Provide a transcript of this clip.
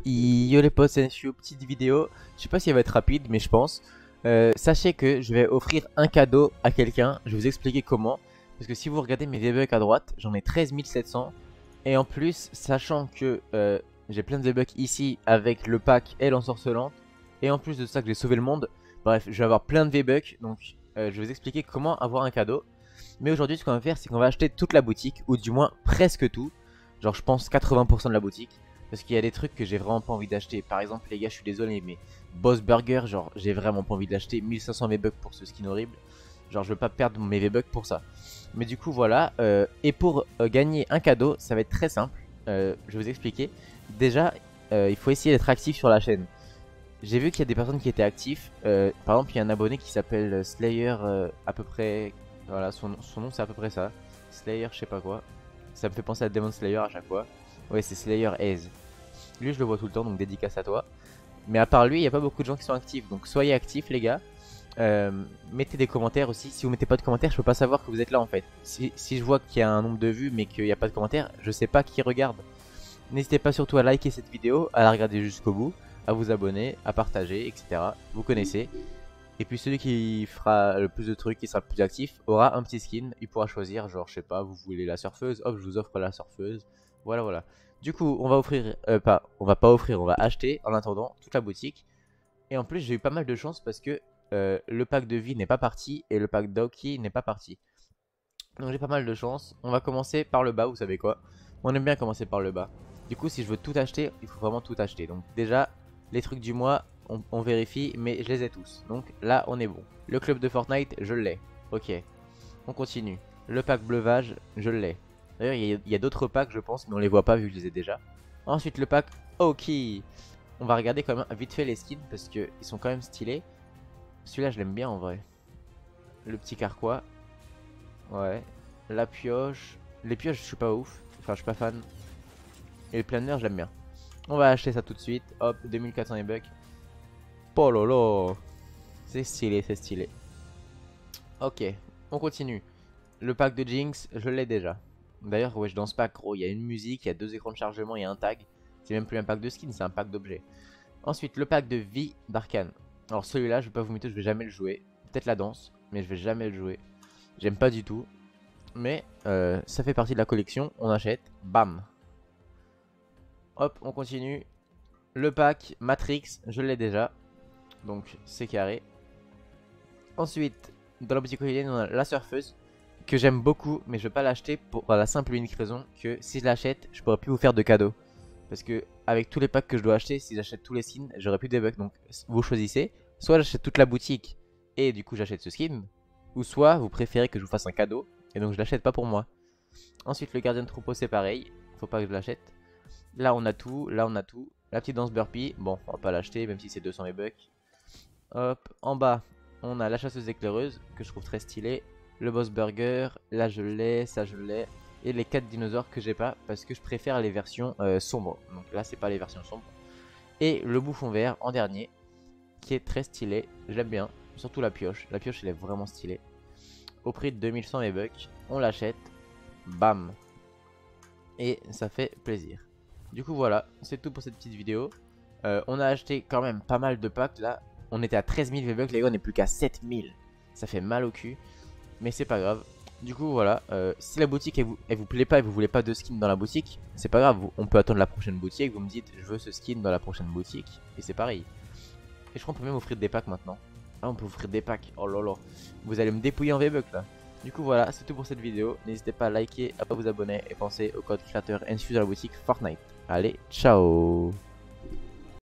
Yo les potes, c'est une petite vidéo. Je sais pas si elle va être rapide, mais je pense. Sachez que je vais offrir un cadeau à quelqu'un. Je vais vous expliquer comment. Parce que si vous regardez mes V-Bucks à droite, j'en ai 13 700. Et en plus, sachant que j'ai plein de V-Bucks ici avec le pack et l'ensorcelante. Et en plus de ça, que j'ai sauvé le monde. Bref, je vais avoir plein de V-Bucks. Donc, je vais vous expliquer comment avoir un cadeau. Mais aujourd'hui, ce qu'on va faire, c'est qu'on va acheter toute la boutique. Ou du moins, presque tout. Genre, je pense 80% de la boutique. Parce qu'il y a des trucs que j'ai vraiment pas envie d'acheter. Par exemple, les gars, je suis désolé, mais Boss Burger, genre, j'ai vraiment pas envie de l'acheter. 1500 V-Bucks pour ce skin horrible. Genre, je veux pas perdre mes V-Bucks pour ça. Mais du coup, voilà. Et pour gagner un cadeau, ça va être très simple. Je vais vous expliquer. Déjà, il faut essayer d'être actif sur la chaîne. J'ai vu qu'il y a des personnes qui étaient actifs. Par exemple, il y a un abonné qui s'appelle Slayer, à peu près. Voilà, son nom c'est à peu près ça. Slayer, je sais pas quoi. Ça me fait penser à Demon Slayer à chaque fois. Ouais, c'est Slayer Aze. Lui, je le vois tout le temps, donc dédicace à toi. Mais à part lui, il n'y a pas beaucoup de gens qui sont actifs. Donc soyez actifs, les gars. Mettez des commentaires aussi. Si vous mettez pas de commentaires, je peux pas savoir que vous êtes là en fait. Si je vois qu'il y a un nombre de vues mais qu'il n'y a pas de commentaires, je sais pas qui regarde. N'hésitez pas surtout à liker cette vidéo, à la regarder jusqu'au bout, à vous abonner, à partager, etc. Vous connaissez. Et puis celui qui fera le plus de trucs, qui sera le plus actif, aura un petit skin. Il pourra choisir, genre je sais pas, vous voulez la surfeuse, hop, je vous offre la surfeuse. Voilà, voilà. Du coup, on va offrir, on va pas offrir, on va acheter en attendant toute la boutique. Et en plus, j'ai eu pas mal de chance parce que le pack de vie n'est pas parti et le pack d'Aoki n'est pas parti. Donc j'ai pas mal de chance. On va commencer par le bas, vous savez quoi. On aime bien commencer par le bas. Du coup, si je veux tout acheter, il faut vraiment tout acheter. Donc déjà, les trucs du mois, on vérifie, mais je les ai tous. Donc là, on est bon. Le club de Fortnite, je l'ai. Ok, on continue. Le pack bleuvage, je l'ai. D'ailleurs, il y a d'autres packs, je pense, mais on les voit pas vu que je les ai déjà. Ensuite, le pack Ok. On va regarder quand même vite fait les skins parce qu'ils sont quand même stylés. Celui-là, je l'aime bien en vrai. Le petit carquois. Ouais. La pioche. Les pioches, je suis pas ouf. Enfin, je suis pas fan. Et le planeur, j'aime bien. On va acheter ça tout de suite. Hop, 2400 e-bucks. Oh lolo. C'est stylé, c'est stylé. Ok, on continue. Le pack de Jinx, je l'ai déjà. D'ailleurs, ouais, dans ce pack, gros, il y a une musique, il y a deux écrans de chargement, il y a un tag. C'est même plus un pack de skins, c'est un pack d'objets. Ensuite, le pack de vie d'Arkane. Alors celui-là, je vais pas vous mytho, je vais jamais le jouer. Peut-être la danse, mais je vais jamais le jouer. J'aime pas du tout. Mais ça fait partie de la collection, on achète, bam. Hop, on continue. Le pack Matrix, je l'ai déjà. Donc c'est carré. Ensuite, dans la boutique quotidienne, on a la surfeuse. Que j'aime beaucoup, mais je vais pas l'acheter pour la simple et unique raison que si je l'achète, je pourrais plus vous faire de cadeaux. Parce que avec tous les packs que je dois acheter, si j'achète tous les skins, j'aurai plus de bucks. Donc vous choisissez. Soit j'achète toute la boutique et du coup j'achète ce skin. Ou soit vous préférez que je vous fasse un cadeau et donc je l'achète pas pour moi. Ensuite le gardien de troupeau c'est pareil. Faut pas que je l'achète. Là on a tout, là on a tout. La petite danse burpee, bon on va pas l'acheter même si c'est 200 bucks. Hop, en bas on a la chasseuse éclaireuse que je trouve très stylée. Le boss burger, là je l'ai, ça je l'ai. Et les 4 dinosaures que j'ai pas parce que je préfère les versions sombres. Donc là c'est pas les versions sombres. Et le bouffon vert en dernier qui est très stylé, j'aime bien. Surtout la pioche elle est vraiment stylée. Au prix de 2100 V-Bucks, on l'achète, bam. Et ça fait plaisir. Du coup voilà, c'est tout pour cette petite vidéo. On a acheté quand même pas mal de packs là. On était à 13 000 V-Bucks, les gars on est plus qu'à 7000. Ça fait mal au cul. Mais c'est pas grave. Du coup voilà, si la boutique elle vous plaît pas et vous voulez pas de skin dans la boutique, c'est pas grave, on peut attendre la prochaine boutique, vous me dites je veux ce skin dans la prochaine boutique, et c'est pareil. Et je crois qu'on peut même offrir des packs maintenant. Ah on peut offrir des packs, oh lolo. Vous allez me dépouiller en V-Bucks là. Du coup voilà, c'est tout pour cette vidéo, n'hésitez pas à liker, à pas vous abonner et pensez au code créateur infuse dans la boutique Fortnite. Allez, ciao.